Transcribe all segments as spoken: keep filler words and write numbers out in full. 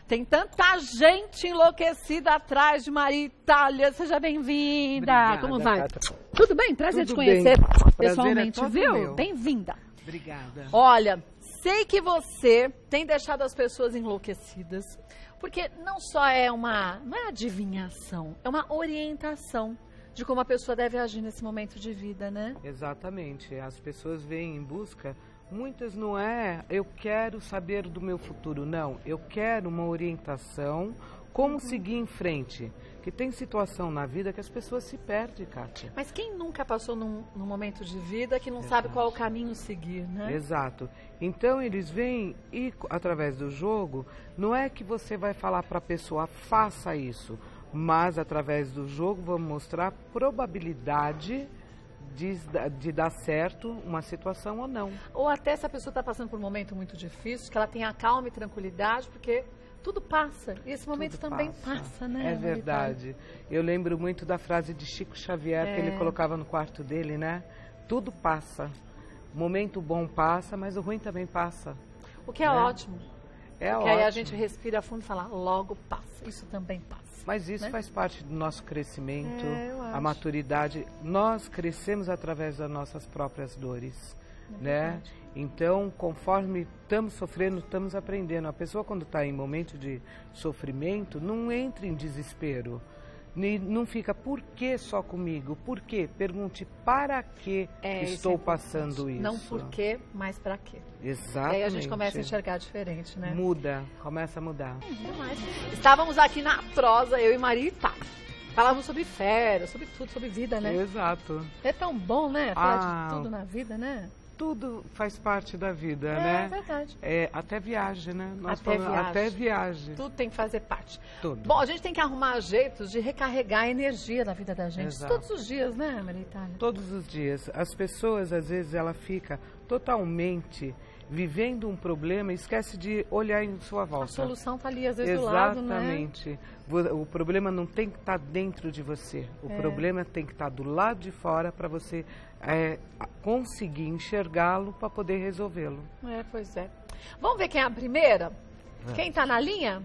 Tem tanta gente enlouquecida atrás de Maria Itália. Seja bem-vinda. Como vai? Cata. Tudo bem? Prazer Tudo te conhecer bem. pessoalmente, Prazer é todo viu? meu. Bem-vinda. Obrigada. Olha, sei que você tem deixado as pessoas enlouquecidas, porque não só é uma, não é adivinhação, é uma orientação de como a pessoa deve agir nesse momento de vida, né? Exatamente. As pessoas vêm em busca, muitas não é, eu quero saber do meu futuro, não. Eu quero uma orientação, como seguir em frente. Que tem situação na vida que as pessoas se perdem, Kátia. Mas quem nunca passou num, num momento de vida que não Exato. sabe qual o caminho seguir, né? Exato. Então eles vêm e, através do jogo, não é que você vai falar para a pessoa, faça isso. Mas, através do jogo, vamos mostrar a probabilidade de, de dar certo uma situação ou não. Ou até se a pessoa está passando por um momento muito difícil, que ela tenha calma e tranquilidade, porque tudo passa. E esse momento Tudo também passa. passa, né? É verdade. Eu lembro muito da frase de Chico Xavier, É. que ele colocava no quarto dele, né? Tudo passa. O momento bom passa, mas o ruim também passa. O que é né? ótimo. É Porque ótimo. aí a gente respira fundo e fala, logo passa. Isso também passa. Mas isso né? faz parte do nosso crescimento, É, eu a acho. maturidade. Nós crescemos através das nossas próprias dores, É né? verdade. Então, conforme estamos sofrendo, estamos aprendendo. A pessoa, quando está em momento de sofrimento, não entra em desespero. Nem- Não fica, por que só comigo? Por quê? Pergunte, para que É, isso estou é importante. passando isso? Não por quê, mas pra quê. Exatamente. E aí a gente começa a enxergar diferente, né? Muda, começa a mudar. Demais. Estávamos aqui na prosa, eu e Maria Itália. Falávamos sobre férias, sobre tudo, sobre vida, né? Exato. É tão bom, né? Falar Ah. de tudo na vida, né? Tudo faz parte da vida, É né? verdade. É, até viagem, né? Nós Até falamos- viagem. Até viagem. Tudo tem que fazer parte. Tudo. Bom, a gente tem que arrumar jeitos de recarregar a energia da vida da gente. Exato. Todos os dias, né, Maria Itália? Todos os dias. As pessoas, às vezes, ela fica totalmente vivendo um problema e esquece de olhar em sua A volta. solução tá ali, às vezes, do lado, né? Exatamente. Vo- O problema não tem que estar dentro de você. O É. problema tem que estar do lado de fora para você é, a- conseguir enxergá-lo para poder resolvê-lo. É, pois é. Vamos ver quem é a primeira? Quem tá na linha?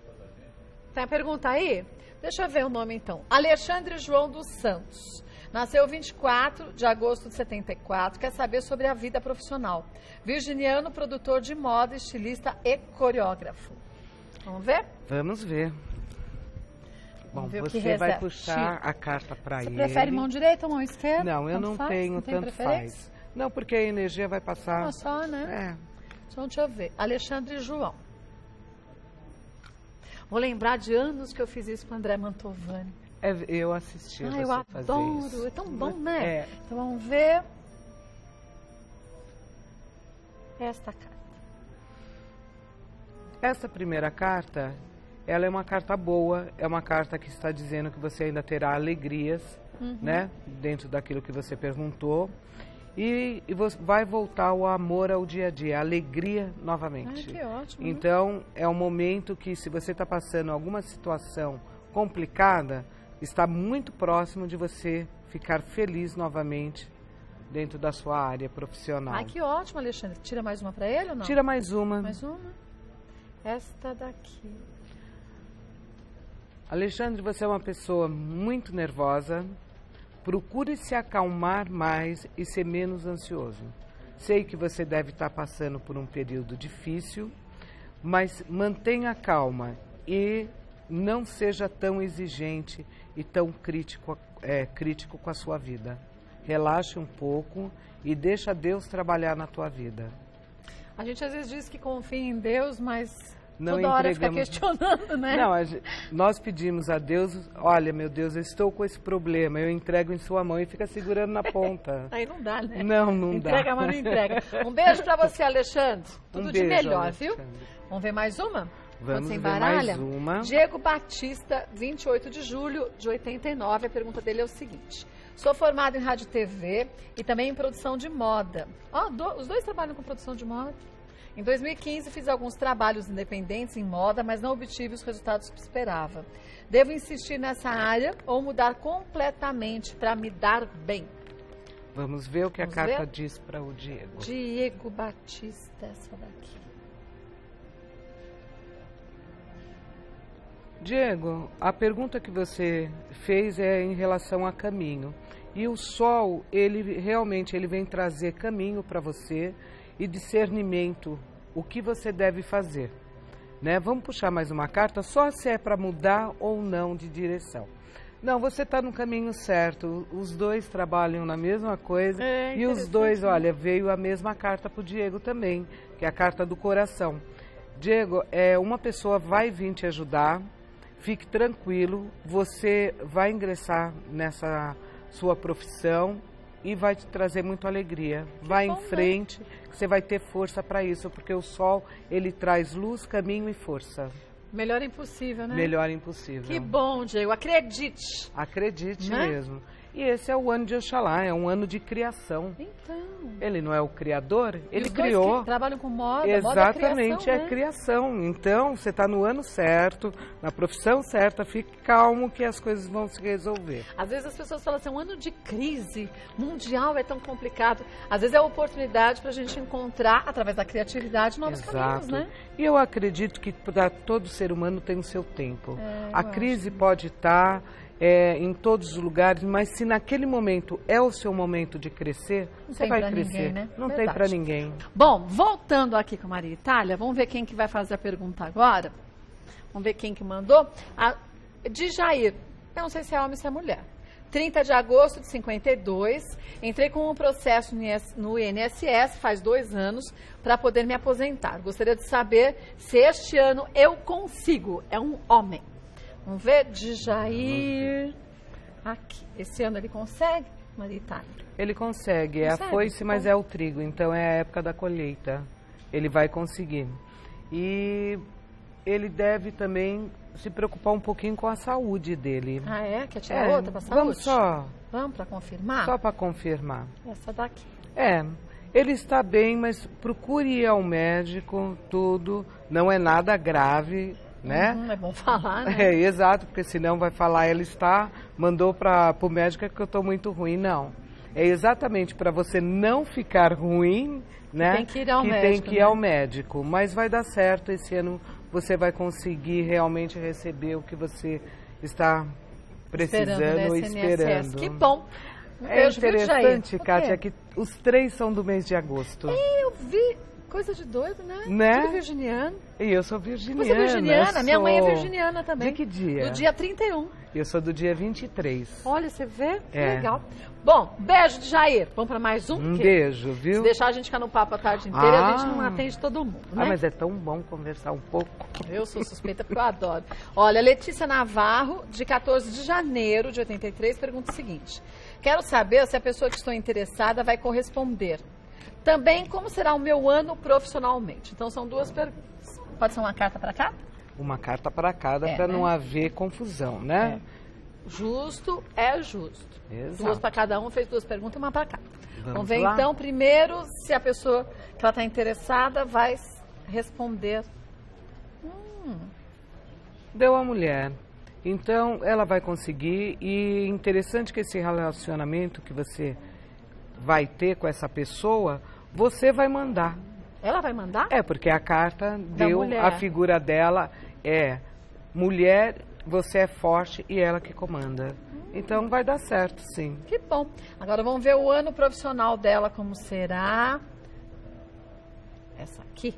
Tem a pergunta aí? Deixa eu ver o nome então. Alexandre João dos Santos. Nasceu vinte e quatro de agosto de setenta e quatro. Quer saber sobre a vida profissional. Virginiano, produtor de moda, estilista e coreógrafo. Vamos ver? Vamos ver. Bom, ver o que você vai reserva. puxar a carta para Você ele. prefere mão direita ou mão esquerda? Não, eu Tanto não faz? tenho, Não tem tanto preferência? faz. Não, porque a energia vai passar. Uma só, né? É. Então, deixa eu ver. Alexandre João. Vou lembrar de anos que eu fiz isso com o André Mantovani. É, eu assisti Ah, você eu fazer adoro. isso. É tão bom, né? É. Então, vamos ver esta carta. Essa primeira carta, ela é uma carta boa, é uma carta que está dizendo que você ainda terá alegrias, Uhum. né? Dentro daquilo que você perguntou. E, e você vai voltar o amor ao dia a dia, a alegria Ai, novamente. que ótimo. né? Então, é um momento que, se você está passando alguma situação complicada, está muito próximo de você ficar feliz novamente dentro da sua área profissional. Ai, que ótimo, Alexandre. Tira mais uma para ele ou não? Tira mais uma. Mais uma. Esta daqui. Alexandre, você é uma pessoa muito nervosa. Procure se acalmar mais e ser menos ansioso. Sei que você deve estar passando por um período difícil, mas mantenha calma e não seja tão exigente e tão crítico, é, crítico com a sua vida. Relaxe um pouco e deixa Deus trabalhar na tua vida. A gente às vezes diz que confia em Deus, mas Não toda hora fica entregamos- questionando, né? Não, a gen- nós pedimos a Deus, olha, meu Deus, eu estou com esse problema, eu entrego em sua mão e fica segurando na ponta. Aí não dá, né? Não, não dá. Entrega, mas não entrega. Um beijo pra você, Alexandre. Tudo Um de beijo, melhor, viu? Alexandre. Vamos ver mais uma? Vamos Você ver embaralha? mais uma. Diego Batista, vinte e oito de julho de oitenta e nove. A pergunta dele é o seguinte. Sou formado em rádio e T V e também em produção de moda. Ó, do- os dois trabalham com produção de moda. Em dois mil e quinze fiz alguns trabalhos independentes em moda, mas não obtive os resultados que esperava. Devo insistir nessa área ou mudar completamente para me dar bem? Vamos ver o que Vamos a carta ver? diz para o Diego. Diego Batista, essa daqui. Diego, a pergunta que você fez é em relação a caminho. E o Sol, ele realmente ele vem trazer caminho para você e discernimento, o que você deve fazer. Né? Vamos puxar mais uma carta, só se é para mudar ou não de direção. Não, você está no caminho certo, os dois trabalham na mesma coisa é, e os dois, olha, veio a mesma carta para o Diego também, que é a carta do coração. Diego, é, uma pessoa vai vir te ajudar, fique tranquilo, você vai ingressar nessa sua profissão e vai te trazer muita alegria. Vai em frente, que você vai ter força para isso, porque o Sol, ele traz luz, caminho e força. Melhor impossível, né? Melhor impossível. Que bom, Diego. Acredite. Acredite né? mesmo. E esse é o ano de Oxalá, é um ano de criação. Então. Ele não é o criador, ele os criou. Dois que trabalham com moda, exatamente, moda é criação, é né? criação. Então, você está no ano certo, na profissão certa, fique calmo que as coisas vão se resolver. Às vezes as pessoas falam assim, um ano de crise mundial é tão complicado. Às vezes é a oportunidade para a gente encontrar, através da criatividade, novos Exato. caminhos, né? E eu acredito que para todo ser humano tem o seu tempo. É, a crise pode estar é, em todos os lugares, mas se naquele momento é o seu momento de crescer, Não você tem vai pra crescer. ninguém, né? Não Verdade. tem para ninguém. Bom, voltando aqui com a Maria Itália, vamos ver quem que vai fazer a pergunta agora. Vamos ver quem que mandou. A, de Jair, eu não sei se é homem ou se é mulher. trinta de agosto de cinquenta e dois, entrei com um processo no I N S S faz dois anos para poder me aposentar. Gostaria de saber se este ano eu consigo. É um homem. Vamos ver, de Jair. Aqui. Esse ano ele consegue, Maria Itália? Ele consegue, é a foice, mas é o trigo, então é a época da colheita. Ele vai conseguir. E ele deve também se preocupar um pouquinho com a saúde dele. Ah, é? Quer tirar é, outra para saúde? Vamos só. Vamos para confirmar? Só para confirmar. Essa daqui. É, ele está bem, mas procure ir ao médico, tudo. Não é nada grave, né? Uhum, é bom falar, né? É, exato, porque senão vai falar, ela está, mandou para o médico que eu estou muito ruim. Não. É exatamente para você não ficar ruim, né? Tem que ir ao que médico. Tem que ir né? ao médico. Mas vai dar certo esse ano. Você vai conseguir realmente receber o que você está precisando e esperando. Que bom. Um é beijo, interessante, viu, Kátia, que os três são do mês de agosto. Eu vi. Coisa de doido, né? Né? Tudo virginiano. E eu sou virginiana. Você é virginiana? Sou... Minha mãe é virginiana também. De que dia? Do dia trinta e um. Eu sou do dia vinte e três. Olha, você vê? Que É. legal. Bom, beijo de Jair. Vamos para mais um? Um Porque beijo, viu? Se deixar a gente ficar no papo a tarde inteira, Ah. a gente não atende todo mundo, né? Ah, mas é tão bom conversar um pouco. Eu sou suspeita porque eu adoro. Olha, Letícia Navarro, de quatorze de janeiro de oitenta e três, pergunta o seguinte. Quero saber se a pessoa que estou interessada vai corresponder. Também, como será o meu ano profissionalmente? Então, são duas perguntas. Pode ser uma carta para cá? Uma carta para cada, É, para né? não haver confusão, né? É. Justo é justo. Exato. Duas para cada um, fez duas perguntas e uma para cá. Vamos Vamos ver lá? então, primeiro, se a pessoa que ela está interessada vai responder. Hum, Deu a mulher. Então, ela vai conseguir. E interessante que esse relacionamento que você vai ter com essa pessoa, você vai mandar. ela vai mandar? É, porque a carta deu, mulher. a figura dela é mulher, você é forte e ela que comanda. Então vai dar certo, sim. Que bom. Agora vamos ver o ano profissional dela, como será. Essa aqui.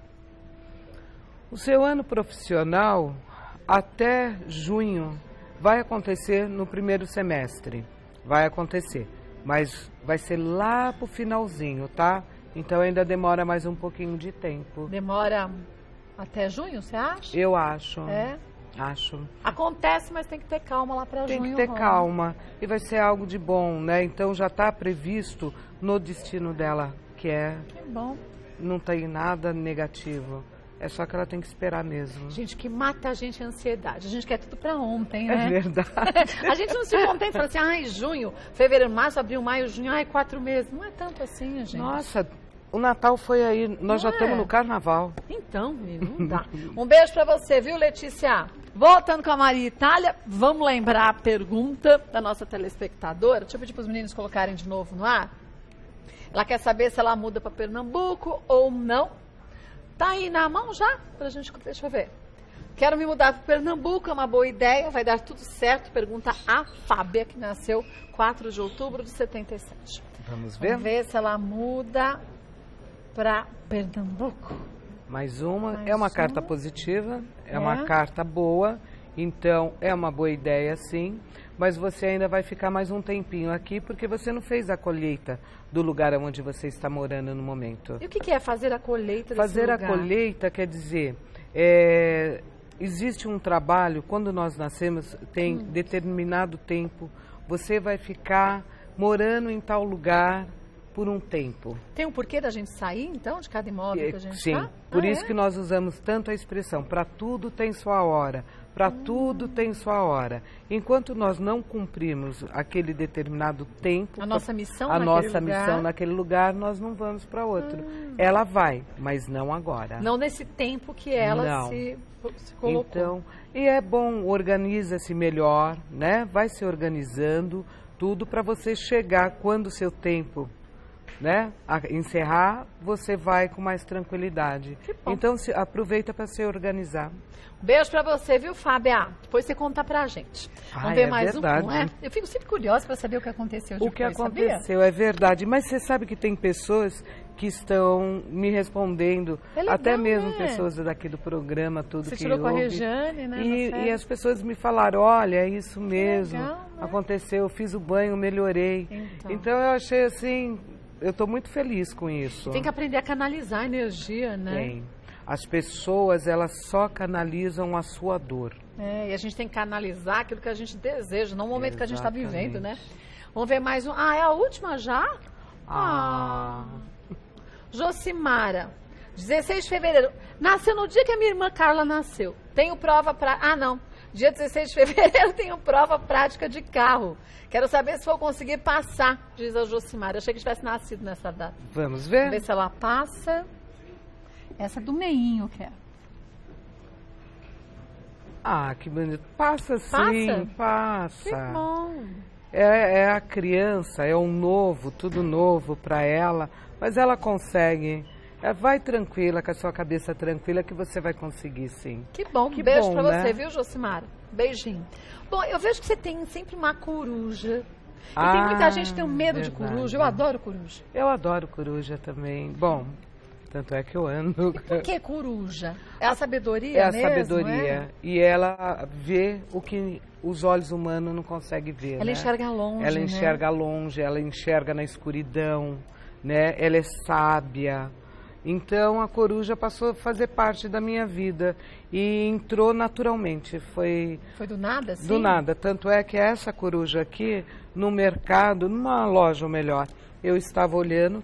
O seu ano profissional, até junho, vai acontecer no primeiro semestre. Vai acontecer. Mas vai ser lá pro finalzinho, tá? Então ainda demora mais um pouquinho de tempo. Demora até junho, você acha? Eu acho. É. Acho. Acontece, mas tem que ter calma lá para junho. Tem que ter rola. calma. E vai ser algo de bom, né? Então já está previsto no destino dela, que é... Que bom. Não tem nada negativo. É só que ela tem que esperar mesmo. Gente, que mata a gente é a ansiedade. A gente quer tudo para ontem, É né? verdade. A gente não se contenta, fala assim, ai, junho, fevereiro, março, abril, maio, junho, ai, quatro meses. Não é tanto assim, gente. Nossa, o Natal foi aí. Nós Não já é? estamos no carnaval. Então, menino, não dá. Um beijo pra você, viu, Letícia? Voltando com a Maria Itália, vamos lembrar a pergunta da nossa telespectadora. Deixa eu pedir para os meninos colocarem de novo no ar. Ela quer saber se ela muda para Pernambuco ou não. Tá aí na mão já? Pra gente, deixa eu ver. Quero me mudar para Pernambuco, é uma boa ideia, vai dar tudo certo. Pergunta a Fábia, que nasceu quatro de outubro de setenta e sete. Vamos ver? Vamos ver se ela muda para Pernambuco. Mais uma. Mais é uma uma. carta positiva, é, É. uma carta boa, então é uma boa ideia sim, mas você ainda vai ficar mais um tempinho aqui porque você não fez a colheita do lugar onde você está morando no momento. E o que que é fazer a colheita desse Fazer a lugar? colheita quer dizer, é, existe um trabalho, quando nós nascemos, tem Hum. determinado tempo, você vai ficar morando em tal lugar por um tempo. Tem um porquê da gente sair, então, de cada imóvel que a gente Sim, tá? por Ah, isso é? que nós usamos tanto a expressão, para tudo tem sua hora, para Hum. tudo tem sua hora. Enquanto nós não cumprimos aquele determinado tempo, A nossa missão a naquele nossa lugar. missão naquele lugar, nós não vamos para outro. Ela vai, mas não agora. Não nesse tempo que ela Não. se, se colocou. Então, e é bom, organiza-se melhor, né? Vai se organizando, tudo para você chegar quando o seu tempo, né, a encerrar, você vai com mais tranquilidade. Que bom. Então, se, aproveita para se organizar. Beijo pra você, viu, Fábia? Depois você conta pra gente. Vamos Ah, ver é mais verdade. um, não é? Eu fico sempre curiosa pra saber o que aconteceu O depois, que sabia? aconteceu é verdade, mas você sabe que tem pessoas que estão me respondendo, É legal, até mesmo né? pessoas daqui do programa, tudo Você que tirou com a ouve. Regiane, né? E, na e série. as pessoas me falaram, olha, é isso mesmo, legal, né? aconteceu, eu fiz o banho, melhorei. Então. Então eu achei assim, eu estou muito feliz com isso. Tem que aprender a canalizar a energia, né? Tem. As pessoas, elas só canalizam a sua dor. É, e a gente tem que canalizar aquilo que a gente deseja, não o momento que a gente está Exatamente. vivendo, né? Vamos ver mais um. Ah, é a última já? Ah. Josimara, dezesseis de fevereiro. Nasceu no dia que a minha irmã Carla nasceu. Tenho prova pra. Ah, não. Dia dezesseis de fevereiro tenho prova prática de carro. Quero saber se vou conseguir passar, diz a Josimara. Eu achei que tivesse nascido nessa data. Vamos ver? Vamos ver se ela passa. Essa é do meinho, que é. Ah, que bonito. Passa sim, passa. Que bom. É, é a criança, é o novo, tudo novo para ela, mas ela consegue. É, vai tranquila, com a sua cabeça tranquila, que você vai conseguir, sim. Que bom. Que Beijo bom, pra né? você, viu, Josimara? Beijinho. Bom, eu vejo que você tem sempre uma coruja. E Ah, tem muita gente que tem um medo de verdade. coruja. Eu adoro coruja. Eu adoro coruja também. Bom, tanto é que eu ando. Por que coruja? É a sabedoria É a mesmo, sabedoria. é? E ela vê o que os olhos humanos não conseguem ver. Ela né? enxerga longe, Ela né? enxerga longe, ela enxerga na escuridão, né? Ela é sábia. Então a coruja passou a fazer parte da minha vida e entrou naturalmente. Foi Foi do nada, assim? do nada. Tanto é que essa coruja aqui, no mercado, numa loja ou melhor, eu estava olhando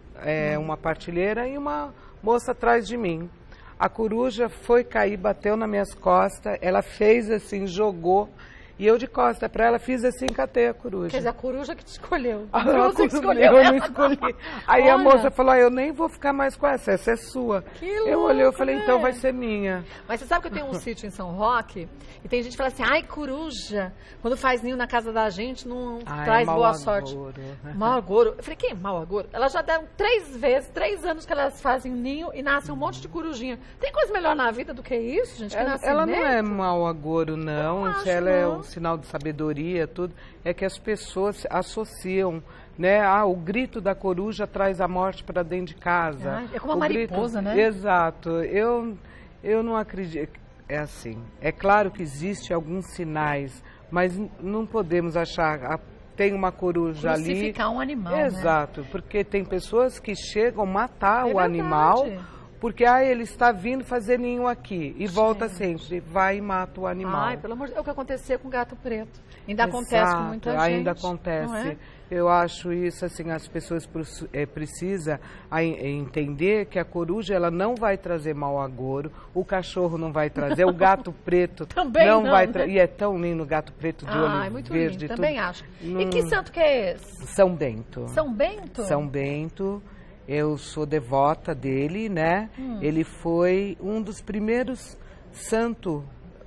é, uma partilheira e uma moça atrás de mim. A coruja foi cair, bateu nas minhas costas, ela fez assim, jogou, e eu de costa para ela fiz assim, catei a coruja. Quer dizer, a coruja que te escolheu. A A coruja que coruja, escolheu eu ela. não escolhi. Aí a Olha. moça falou, ah, eu nem vou ficar mais com essa, essa é sua. Que eu louco, olhei, eu falei, né? então vai ser minha. Mas você sabe que eu tenho um sítio em São Roque e tem gente que fala assim, ai, coruja, quando faz ninho na casa da gente, não Ai, traz mau boa agouro. sorte. Mau agouro. Eu falei, quem é mau agouro? Elas já deram três vezes, três anos que elas fazem ninho e nasce um monte de corujinha. Tem coisa melhor na vida do que isso, gente? Que Ela, nasce ela não é mesmo? mau agouro, não. Eu não Isso acho, ela é não. um sinal de sabedoria, tudo. É que as pessoas associam, né? Ah, o grito da coruja traz a morte para dentro de casa. Ah, é como a O mariposa, grito- né? Exato. Eu, eu não acredito. É assim. É claro que existem alguns sinais, mas n- não podemos achar. ah, tem uma coruja ali. Crucificar um animal, né? Exato, porque tem pessoas que chegam a matar É o verdade. animal. Porque ah, ele está vindo fazer ninho aqui e volta sempre, vai e mata o animal. Ai, pelo amor de Deus, é o que aconteceu com o gato preto. Ainda acontece com Exato, muita gente. ainda não acontece. é? Eu acho isso assim, as pessoas prus- é, precisam a- entender que a coruja ela não vai trazer mau agouro, o cachorro não vai trazer, o gato preto Também não, não, vai né? trazer. E é tão lindo o gato preto de Ai, olho muito verde. lindo, tudo. também acho. E Num- que santo que é esse? São Bento. São Bento? São Bento. Eu sou devota dele, né? Hum. Ele foi um dos primeiros santos,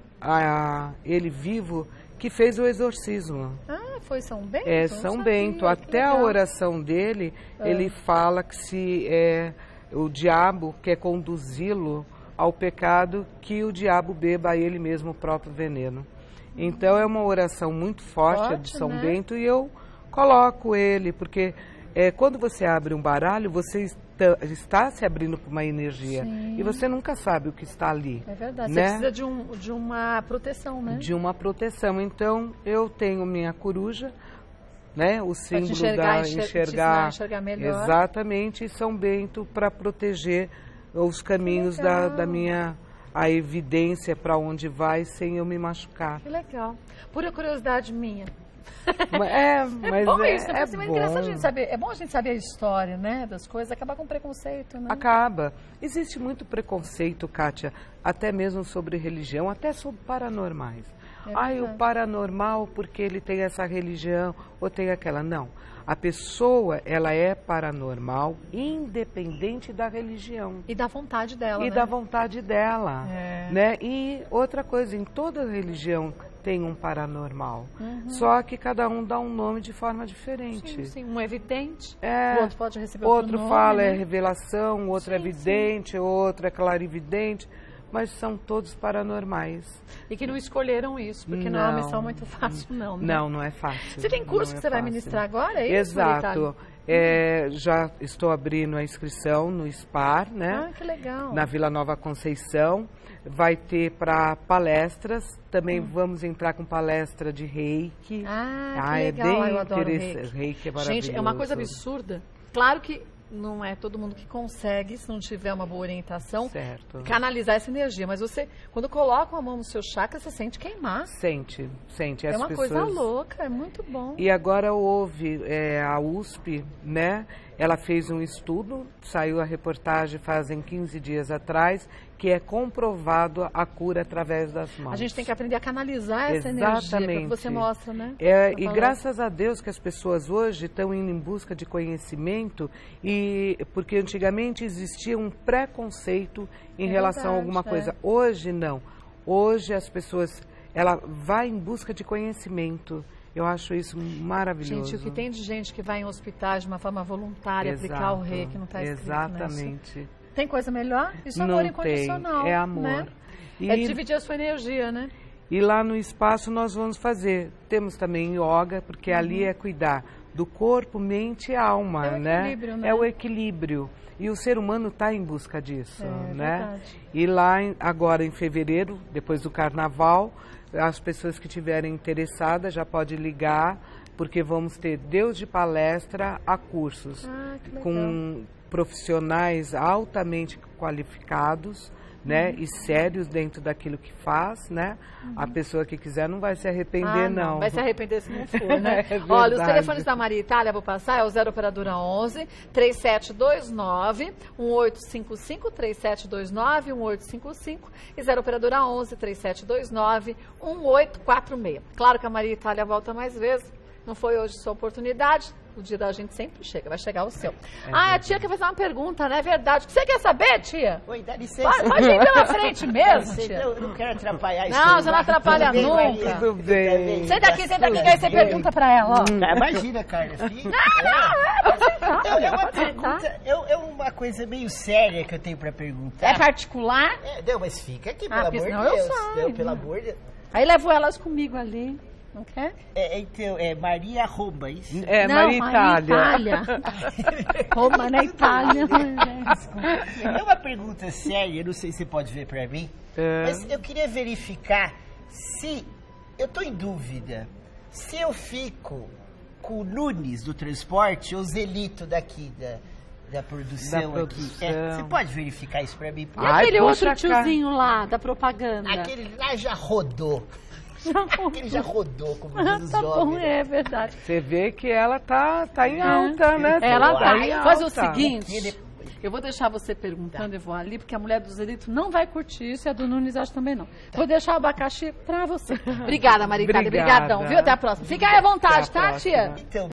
ah, ele vivo, que fez o exorcismo. Ah, foi São Bento? É, Não São sabia, Bento. que Até a legal. oração dele, É. ele fala que se é, o diabo quer conduzi-lo ao pecado que o diabo beba a ele mesmo o próprio veneno. Então é uma oração muito forte, Forte, a de São né? Bento, e eu coloco ele, porque é, quando você abre um baralho, você está, está se abrindo para uma energia. Sim. E você nunca sabe o que está ali. É verdade, né? você precisa de, um, de uma proteção, né? De uma proteção. Então eu tenho minha coruja, né? O símbolo enxergar, da enxer- te enxergar, ensinar a enxergar melhor. Exatamente, e São Bento para proteger os caminhos da, legal. da minha a evidência para onde vai sem eu me machucar. Que legal. Pura curiosidade minha. É, mas É bom é, isso, né? é Porque é bom. engraçado a gente saber. É bom a gente saber a história, né? Das coisas, acabar com preconceito, né? Acaba. Existe muito preconceito, Kátia, até mesmo sobre religião, até sobre paranormais. É Ai, o verdade. paranormal porque ele tem essa religião ou tem aquela. Não. A pessoa, ela é paranormal independente da religião. E da vontade dela, E né? da vontade dela. É. Né? E outra coisa, em toda religião tem um paranormal. Uhum. Só que cada um dá um nome de forma diferente. Sim, sim. Um é evidente, É, o outro pode receber outro, outro nome, fala né? é revelação, outro é Sim, vidente, outro é clarividente, mas são todos paranormais. E que não escolheram isso, porque não, é uma missão muito fácil, não. Né? Não, não é fácil. Você tem curso Não que é você vai fácil. ministrar agora? É isso, Exato. Maritali? É, já estou abrindo a inscrição no SPAR, né? Ah, que legal. Na Vila Nova Conceição. Vai ter para palestras, também vamos entrar com palestra de reiki. Ah, que Ah, legal. é bem Ah, eu adoro interessante. reiki. Reiki é maravilhoso. Gente, é uma coisa absurda. Claro que não é todo mundo que consegue, se não tiver uma boa orientação, Certo. canalizar essa energia. Mas você, quando coloca a mão no seu chakra, você sente queimar. Sente, sente. É As uma pessoas... coisa louca, é muito bom. E agora houve é, a U S P, né? Ela fez um estudo, saiu a reportagem fazem quinze dias atrás, que é comprovado a cura através das mãos. A gente tem que aprender a canalizar essa energia, que Exatamente. você mostra, né? É, Tá e falando. graças a Deus que as pessoas hoje estão indo em busca de conhecimento, e porque antigamente existia um preconceito em É relação a verdade, alguma é. coisa. Hoje não. Hoje as pessoas, ela vai em busca de conhecimento. Eu acho isso maravilhoso. Gente, o que tem de gente que vai em hospitais de uma forma voluntária Exato, aplicar o rei que não está escrito, exatamente. né? Tem coisa melhor? Isso é Não amor tem, incondicional. é amor. Né? E- É dividir a sua energia, né? E lá no espaço nós vamos fazer. Temos também yoga, porque ali é cuidar do corpo, mente e alma, É o né? equilíbrio, né? É o equilíbrio. E o ser humano está em busca disso, É, né? verdade. E lá em- agora em fevereiro, depois do carnaval, as pessoas que estiverem interessadas já podem ligar, porque vamos ter Deus de palestra a cursos Ah, que legal. com profissionais altamente qualificados, né, e sérios dentro daquilo que faz, né? A pessoa que quiser não vai se arrepender, Ah, não. Vai se arrepender se não for, né? É Olha, os verdade. telefones da Maria Itália, vou passar, é o zero operadora onze, três sete dois nove, um oito cinco cinco, três sete dois nove, um oito cinco cinco e zero operadora onze, três sete dois nove, um oito quatro seis. Claro que a Maria Itália volta mais vezes, não foi hoje sua oportunidade, o dia da gente sempre chega, vai chegar o seu. ah, a tia quer fazer uma pergunta, não é verdade? O que você quer saber, tia? Oi, dá licença. Pode, pode ir pela frente mesmo, Você- tia. Eu não quero atrapalhar isso. Não, você não atrapalha Tudo bem, nunca. Maria? Tudo bem. Senta aqui, senta aqui, que aí você pergunta pra ela, ó. Ah, imagina, Carla. Fica. Não, É, é uma pode sentar. pergunta, é, é uma coisa meio séria que eu tenho pra perguntar. É particular? É, não, mas fica aqui, Ah, pelo porque amor senão de eu Deus. saio, Não, pelo né? amor de Deus. Aí levo elas comigo ali. Não quer? É, então, é Maria Roma, isso? É, não, Maria Itália. Itália. Roma na Itália. É uma pergunta séria, eu não sei se você pode ver pra mim, É. mas eu queria verificar se, eu tô em dúvida, se eu fico com o Nunes do transporte ou Zelito daqui da, da produção, Da aqui. produção. É, você pode verificar isso pra mim? por E Ai, aquele poxa, outro tiozinho lá da propaganda? Aquele lá já rodou. Aquele já rodou, como diz os Tá bom, jovens. né? é verdade. Você vê que ela tá, tá em alta, né? Ela Tá tá. em Faz o alta. seguinte, eu vou deixar você perguntando, eu vou ali, porque a mulher do Zelito não vai curtir isso e a do Nunes acho também não. Vou deixar o abacaxi pra você. Obrigada, Maria Itália. Obrigada. Obrigadão, viu? Até a próxima. Fica aí à vontade, Até a tá, tia? próxima. Então,